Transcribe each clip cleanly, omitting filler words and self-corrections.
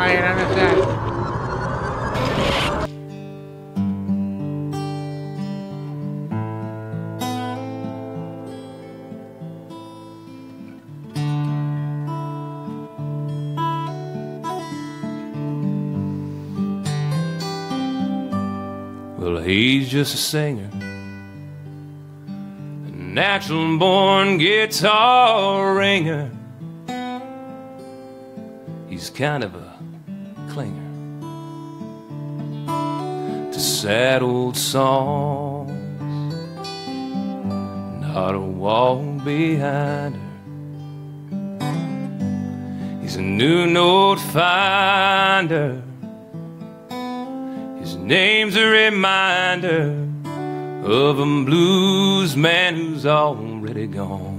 playing on this side. Well, he's just a singer, a natural born guitar ringer. He's kind of a clinger to sad old songs, not a wall behind her. He's a new note finder. His name's a reminder of a blues man who's already gone.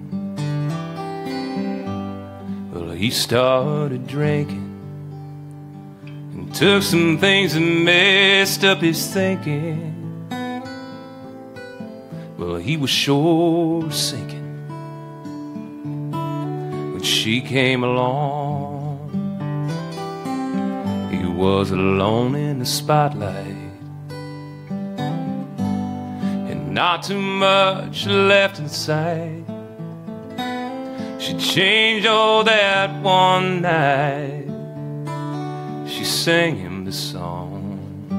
Well, he started drinking and took some things that messed up his thinking. Well, he was sure sinking when she came along. He was alone in the spotlight, and not too much left in sight. She changed all that one night. She sang him this song.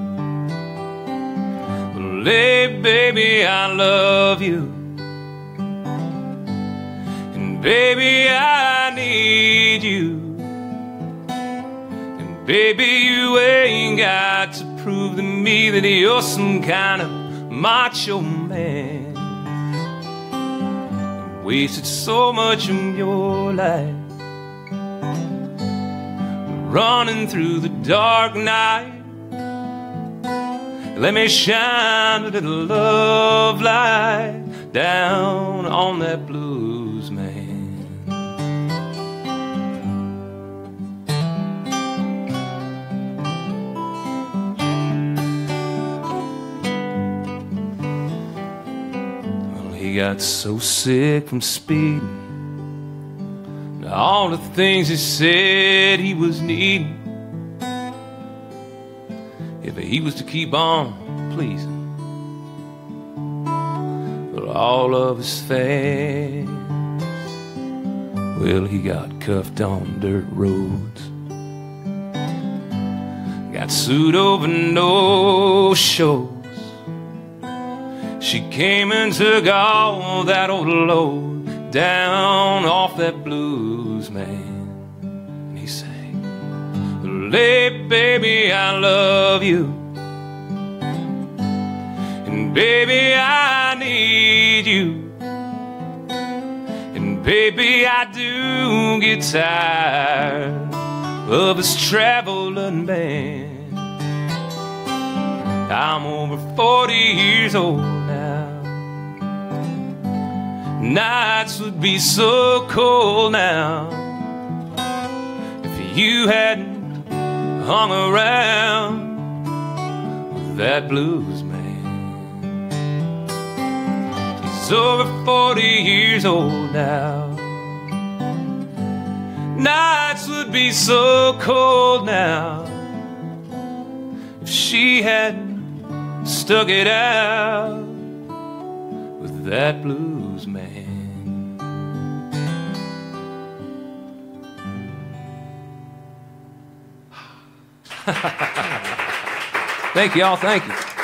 Well, hey, baby, I love you, and baby, I need you. Baby, you ain't got to prove to me that you're some kind of macho man. You wasted so much of your life running through the dark night. Let me shine a little love light down on that blues man. He got so sick from speeding, all the things he said he was needing. If he was to keep on pleasing, well, all of his fans, well, he got cuffed on dirt roads, got sued over no shows. She came and took all that old load down off that blues man. And he sang, well, hey, baby, I love you, and baby, I need you, and baby, I do get tired of this traveling band. I'm over 40 years old now. Nights would be so cold now if you hadn't hung around with that blues man. He's over 40 years old now. Nights would be so cold now if she hadn't stuck it out with that blues man. Thank you all, thank you.